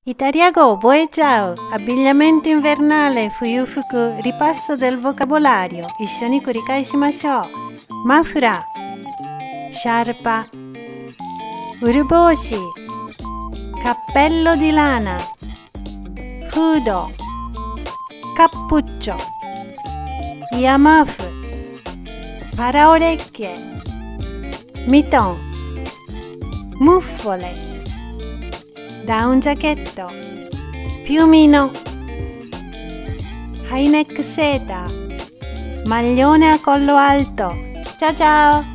イタリア語覚えちゃう。abbigliamento invernale、冬服、リパッソdel vocabolario。一緒に繰り返しましょう。マフラー、シャルパ、ウル帽子、cappello di lana、フード、カップッチョ、イヤマフ、パラオレッケ、ミトン、ムッフォレ、ダウンジャケット、piumino、ハイネックセーター、maglione a collo alto。Ciao ciao!